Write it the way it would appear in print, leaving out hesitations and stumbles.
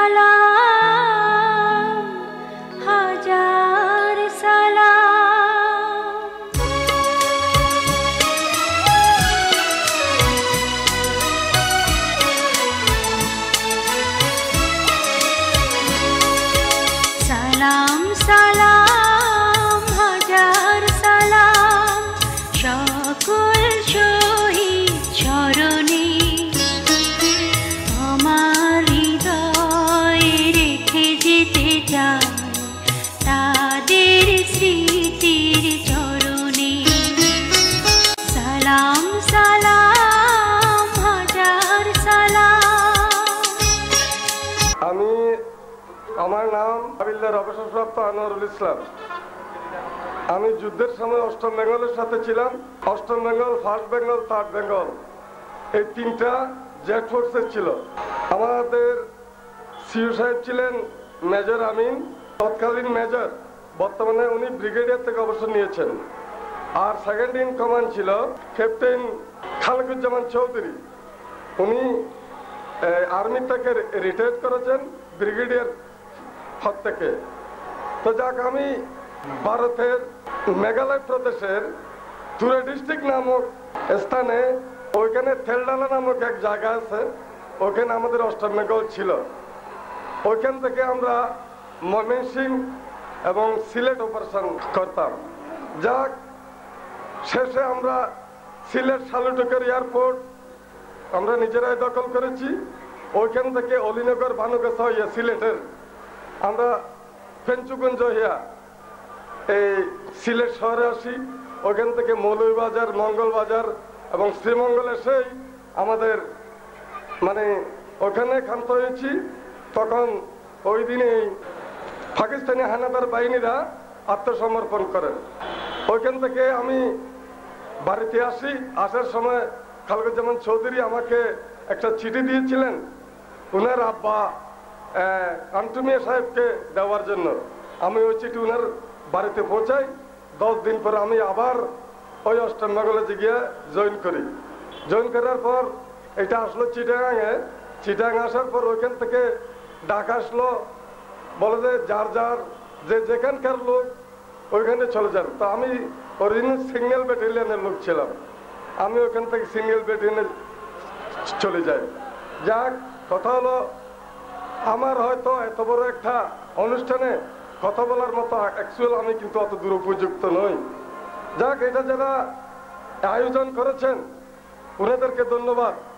সালাম হাজার সালাম সালাম সালাম হাজার সালাম সকল শহীদ চরণে আমার হৃদয়ে রেখে যেতে চাই তাদের স্মৃতির চরণে সালাম সালাম হাজার সালাম। আমার নাম হাবিলদার অবসরপ্রাপ্ত আনোয়ারুল ইসলাম। আমি যুদ্ধের সময় অষ্টম বেঙ্গলের সাথে ছিলাম। অষ্টম বেঙ্গল, ফার্স্ট বেঙ্গল, থার্ড বেঙ্গল, এই তিনটা জেড ফোর্সের ছিল। আমাদের সিইও সাহেব ছিলেন মেজর আমিন, তৎকালীন মেজর, বর্তমানে উনি ব্রিগেডিয়ার থেকে অবসর নিয়েছেন। আর সেকেন্ড ইন কমান্ড ছিল ক্যাপ্টেন খালেকুজ্জামান চৌধুরী, উনি আর্মি থেকে রিটায়ার করেছেন ব্রিগেডিয়ার পদ থেকে। তো যাক, আমি ভারতের মেঘালয় প্রদেশের তুরে ডিস্ট্রিক্ট নামক স্থানে, ওইখানে তেলডালা নামক এক জায়গা আছে, ওখানে আমাদের অষ্টম বেঙ্গল ছিল। ওইখান থেকে আমরা ময়মনসিংহ এবং সিলেট অপারেশন করতাম। যাক, শেষে আমরা সিলেট শালুটুকের এয়ারপোর্ট আমরা নিজেরাই দখল করেছি। ওইখান থেকে অলিনগর, ভানুগাছা হইয়া সিলেটের আমরা পেঞ্চুগঞ্জ হইয়া এই সিলেট শহরে আসি। ওইখান থেকে মৌলভীবাজার, মঙ্গলবাজার এবং শ্রীমঙ্গল এসেই আমাদের ওখানে ক্ষান্ত হয়েছি। তখন ওই দিনেই পাকিস্তানি হানাদার বাহিনীরা আত্মসমর্পণ করেন। ওইখান থেকে আমি বাড়িতে আসি। আসার সময় খালেকুজ্জামান চৌধুরী আমাকে একটা চিঠি দিয়েছিলেন উনার আব্বা আন্টু মিয়া সাহেবকে দেওয়ার জন্য। আমি ওই চিঠি উনার বাড়িতে পৌঁছাই। 10 দিন পর আমি আবার ওই অষ্টম বেঙ্গলে গিয়ে জয়েন করি। জয়েন করার পর এটা আসলো চিটাগাঙে। চিটাগাং আসার পর ওইখান থেকে ডাক আসলো, বলে যে যার যার যে যেখানকার লোক ওইখানে চলে যান। তো আমি অরিজিনাল সিঙ্গেল ব্যাটালিয়নের লোক ছিলাম। আমি ওখান থেকে সিঙ্গেল ব্যাটালিয়নে চলে যাই। যাক, কথা হলো আমার হয়তো এত বড় একটা অনুষ্ঠানে কথা বলার মতো অ্যাকচুয়াল আমি কিন্তু অত দূর উপযুক্ত নই। যাক, এটা যারা আয়োজন করেছেন ওনাদেরকে ধন্যবাদ।